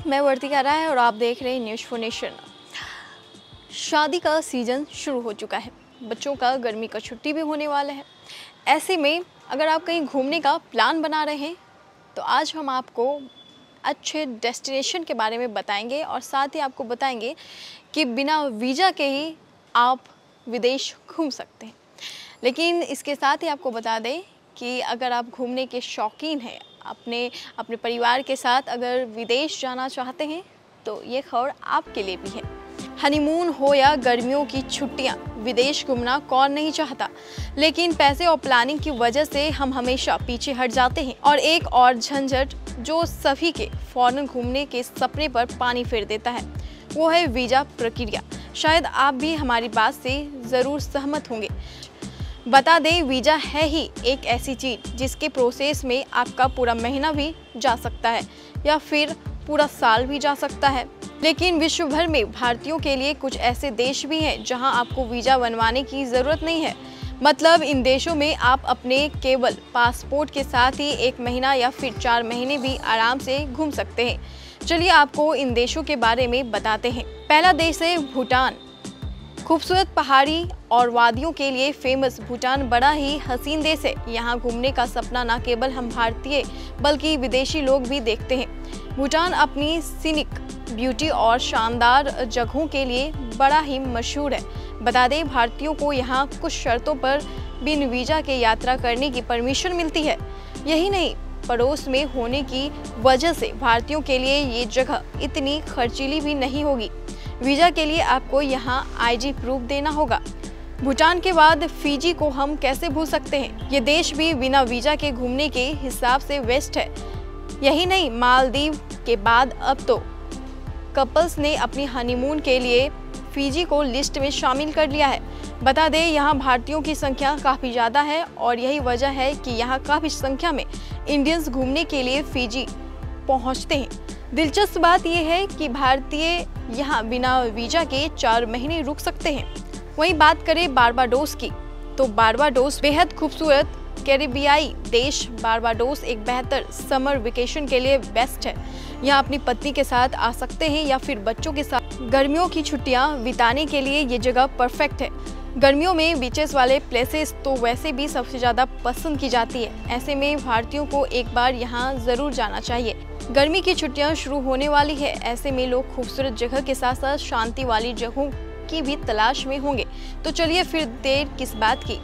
मैं वर्तिका राय और आप देख रहे हैं न्यूज़ फॉर नेशन। शादी का सीज़न शुरू हो चुका है, बच्चों का गर्मी का छुट्टी भी होने वाला है। ऐसे में अगर आप कहीं घूमने का प्लान बना रहे हैं तो आज हम आपको अच्छे डेस्टिनेशन के बारे में बताएंगे और साथ ही आपको बताएंगे कि बिना वीज़ा के ही आप विदेश घूम सकते हैं। लेकिन इसके साथ ही आपको बता दें कि अगर आप घूमने के शौकीन हैं, अपने परिवार के साथ अगर विदेश जाना चाहते हैं तो ये खबर आपके लिए भी है। हनीमून हो या गर्मियों की छुट्टियां, विदेश घूमना कौन नहीं चाहता, लेकिन पैसे और प्लानिंग की वजह से हम हमेशा पीछे हट जाते हैं। और एक और झंझट जो सभी के फॉरेन घूमने के सपने पर पानी फेर देता है, वो है वीज़ा प्रक्रिया। शायद आप भी हमारी बात से ज़रूर सहमत होंगे। बता दें, वीज़ा है ही एक ऐसी चीज़ जिसके प्रोसेस में आपका पूरा महीना भी जा सकता है या फिर पूरा साल भी जा सकता है। लेकिन विश्व भर में भारतीयों के लिए कुछ ऐसे देश भी हैं जहां आपको वीज़ा बनवाने की ज़रूरत नहीं है। मतलब इन देशों में आप अपने केवल पासपोर्ट के साथ ही 1 महीना या फिर 4 महीने भी आराम से घूम सकते हैं। चलिए आपको इन देशों के बारे में बताते हैं। पहला देश है भूटान। खूबसूरत पहाड़ी और वादियों के लिए फेमस भूटान बड़ा ही हसीन देश है। यहाँ घूमने का सपना न केवल हम भारतीय बल्कि विदेशी लोग भी देखते हैं। भूटान अपनी सीनिक ब्यूटी और शानदार जगहों के लिए बड़ा ही मशहूर है। बता दें, भारतीयों को यहाँ कुछ शर्तों पर बिन वीज़ा के यात्रा करने की परमिशन मिलती है। यही नहीं, पड़ोस में होने की वजह से भारतीयों के लिए ये जगह इतनी खर्चीली भी नहीं होगी। वीज़ा के लिए आपको यहाँ आईडी प्रूफ देना होगा। भूटान के बाद फिजी को हम कैसे भूल सकते हैं। ये देश भी बिना वीज़ा के घूमने के हिसाब से बेस्ट है। यही नहीं, मालदीव के बाद अब तो कपल्स ने अपनी हनीमून के लिए फिजी को लिस्ट में शामिल कर लिया है। बता दें, यहाँ भारतीयों की संख्या काफ़ी ज़्यादा है और यही वजह है कि यहाँ काफ़ी संख्या में इंडियंस घूमने के लिए फिजी पहुँचते हैं। दिलचस्प बात यह है कि भारतीय यहाँ बिना वीज़ा के 4 महीने रुक सकते हैं। वहीं बात करें बारबाडोस की, तो बारबाडोस बेहद खूबसूरत कैरिबियाई देश। बारबाडोस एक बेहतर समर वेकेशन के लिए बेस्ट है। यहाँ अपनी पत्नी के साथ आ सकते हैं या फिर बच्चों के साथ गर्मियों की छुट्टियाँ बिताने के लिए ये जगह परफेक्ट है। गर्मियों में बीचेस वाले प्लेसेस तो वैसे भी सबसे ज़्यादा पसंद की जाती है। ऐसे में भारतीयों को एक बार यहाँ ज़रूर जाना चाहिए। गर्मी की छुट्टियाँ शुरू होने वाली है, ऐसे में लोग खूबसूरत जगह के साथ साथ शांति वाली जगहों की भी तलाश में होंगे। तो चलिए फिर देर किस बात की,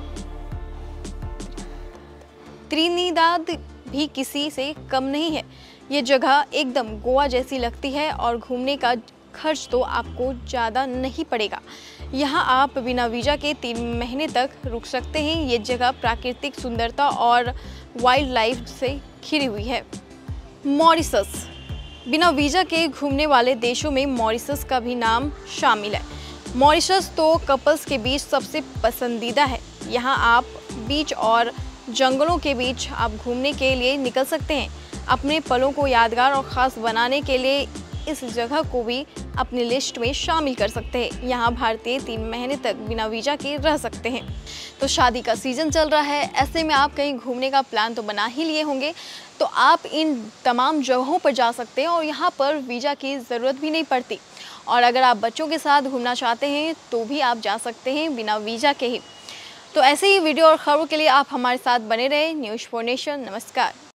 त्रिनिदाद भी किसी से कम नहीं है। ये जगह एकदम गोवा जैसी लगती है और घूमने का खर्च तो आपको ज़्यादा नहीं पड़ेगा। यहाँ आप बिना वीज़ा के 3 महीने तक रुक सकते हैं। ये जगह प्राकृतिक सुंदरता और वाइल्ड लाइफ से घिरी हुई है। मॉरिशस, बिना वीज़ा के घूमने वाले देशों में मॉरिशस का भी नाम शामिल है। मॉरिशस तो कपल्स के बीच सबसे पसंदीदा है। यहाँ आप बीच और जंगलों के बीच आप घूमने के लिए निकल सकते हैं। अपने पलों को यादगार और ख़ास बनाने के लिए इस जगह को भी अपनी लिस्ट में शामिल कर सकते हैं। यहाँ भारतीय 3 महीने तक बिना वीज़ा के रह सकते हैं। तो शादी का सीज़न चल रहा है, ऐसे में आप कहीं घूमने का प्लान तो बना ही लिए होंगे। तो आप इन तमाम जगहों पर जा सकते हैं और यहाँ पर वीज़ा की ज़रूरत भी नहीं पड़ती। और अगर आप बच्चों के साथ घूमना चाहते हैं तो भी आप जा सकते हैं बिना वीज़ा के ही। तो ऐसे ही वीडियो और खबरों के लिए आप हमारे साथ बने रहें। News for nation. नमस्कार।